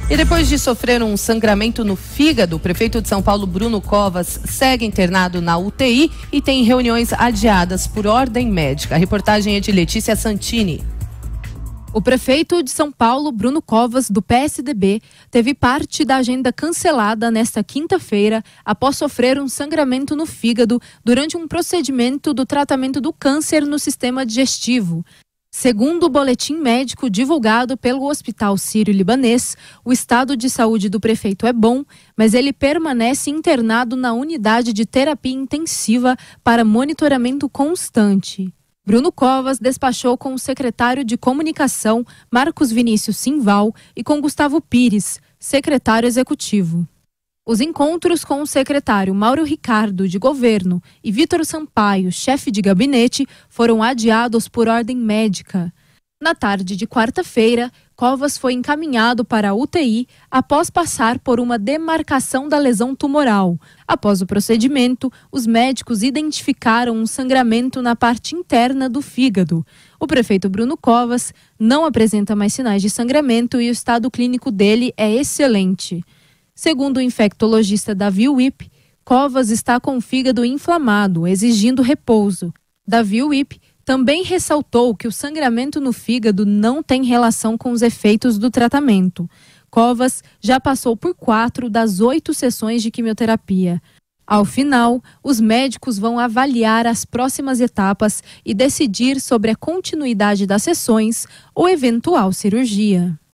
E depois de sofrer um sangramento no fígado, o prefeito de São Paulo, Bruno Covas, segue internado na UTI e tem reuniões adiadas por ordem médica. A reportagem é de Letícia Santini. O prefeito de São Paulo, Bruno Covas, do PSDB, teve parte da agenda cancelada nesta quinta-feira após sofrer um sangramento no fígado durante um procedimento do tratamento do câncer no sistema digestivo. Segundo o boletim médico divulgado pelo Hospital Sírio-Libanês, o estado de saúde do prefeito é bom, mas ele permanece internado na unidade de terapia intensiva para monitoramento constante. Bruno Covas despachou com o secretário de Comunicação, Marcos Vinícius Simval, e com Gustavo Pires, secretário executivo. Os encontros com o secretário Mauro Ricardo, de Governo, e Vitor Sampaio, chefe de gabinete, foram adiados por ordem médica. Na tarde de quarta-feira, Covas foi encaminhado para a UTI após passar por uma demarcação da lesão tumoral. Após o procedimento, os médicos identificaram um sangramento na parte interna do fígado. O prefeito Bruno Covas não apresenta mais sinais de sangramento e o estado clínico dele é excelente. Segundo o infectologista Davi Wipp, Covas está com o fígado inflamado, exigindo repouso. Davi Wipp também ressaltou que o sangramento no fígado não tem relação com os efeitos do tratamento. Covas já passou por 4 das 8 sessões de quimioterapia. Ao final, os médicos vão avaliar as próximas etapas e decidir sobre a continuidade das sessões ou eventual cirurgia.